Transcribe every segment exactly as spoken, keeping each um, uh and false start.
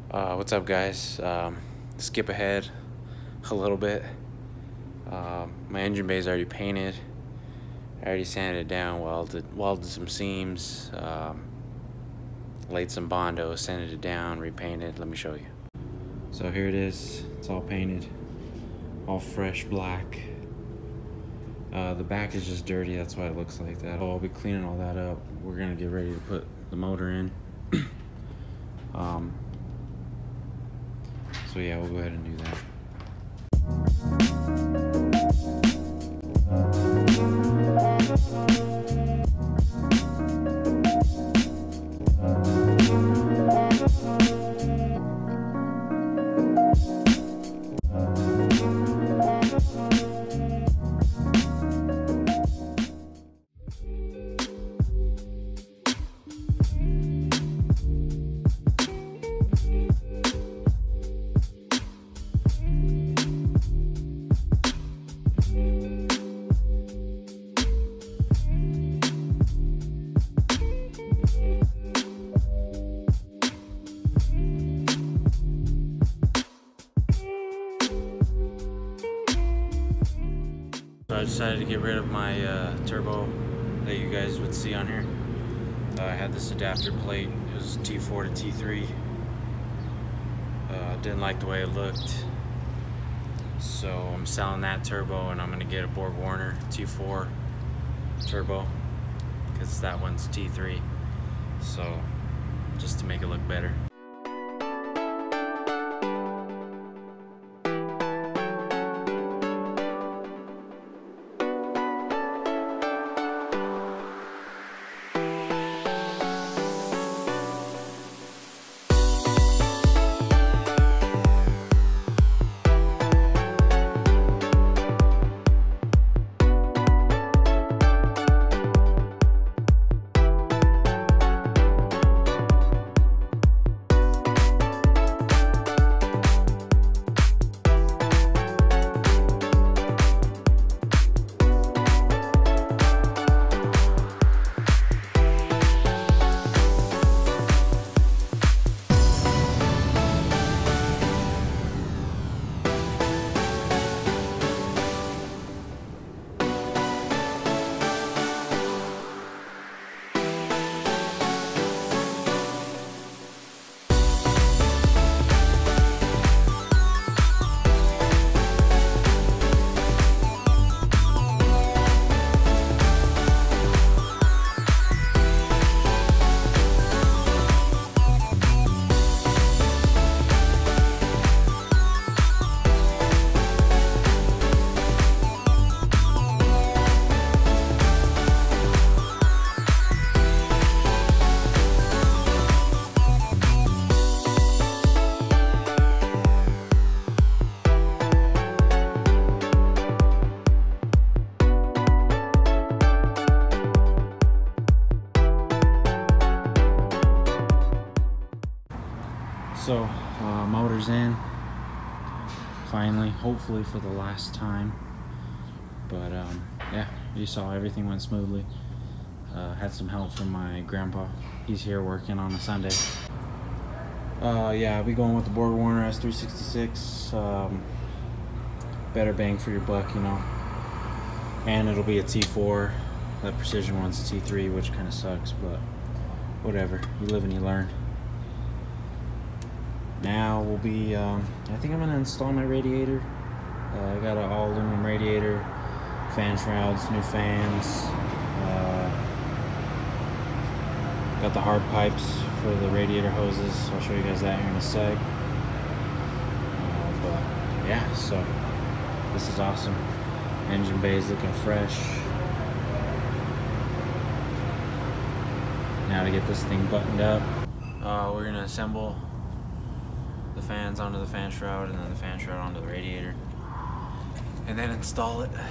Uh, what's up, guys? Um, skip ahead a little bit. Uh, my engine bay is already painted. I already sanded it down, welded, welded some seams, um, laid some Bondo, sanded it down, repainted. Let me show you. So here it is. It's all painted, all fresh black. Uh, the back is just dirty. That's why it looks like that. I'll be cleaning all that up. We're gonna get ready to put the motor in. um, So yeah, we'll go ahead and do that. So I decided to get rid of my uh, turbo that you guys would see on here. Uh, I had this adapter plate. It was T four to T three. Uh, didn't like the way it looked. So I'm selling that turbo and I'm gonna get a Borg Warner T four turbo because that one's T three. So just to make it look better. So, uh, motor's in, finally, hopefully for the last time, but um, yeah, you saw everything went smoothly. Uh, had some help from my grandpa. He's here working on a Sunday. Uh, yeah, I'll be going with the Borg Warner S three sixty-six, um, better bang for your buck, you know, and it'll be a T four. That Precision one's a T three, which kind of sucks, but whatever, you live and you learn. Now we'll be, um, I think I'm gonna install my radiator. Uh, I got an all aluminum radiator, fan shrouds, new fans. Uh, got the hard pipes for the radiator hoses. I'll show you guys that here in a sec. Uh, but yeah, so this is awesome. Engine bay is looking fresh. Now to get this thing buttoned up, uh, we're gonna assemble the fans onto the fan shroud and then the fan shroud onto the radiator and then install it.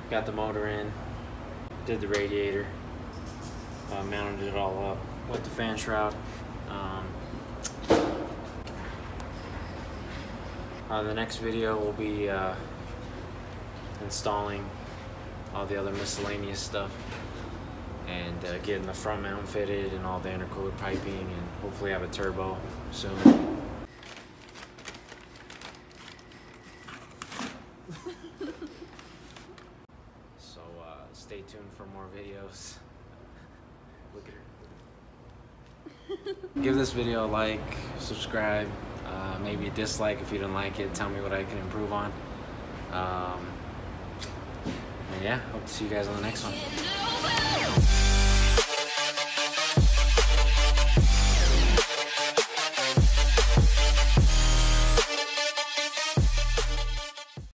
got the motor in, did the radiator, uh, mounted it all up with the fan shroud. Um, uh, the next video will be uh, installing all the other miscellaneous stuff and uh, getting the front mount fitted and all the intercooler piping, and hopefully have a turbo soon. So uh, stay tuned for more videos. Look at her. Give this video a like, subscribe, uh, maybe a dislike if you didn't like it. Tell me what I can improve on. Um, and yeah, hope to see you guys on the next one.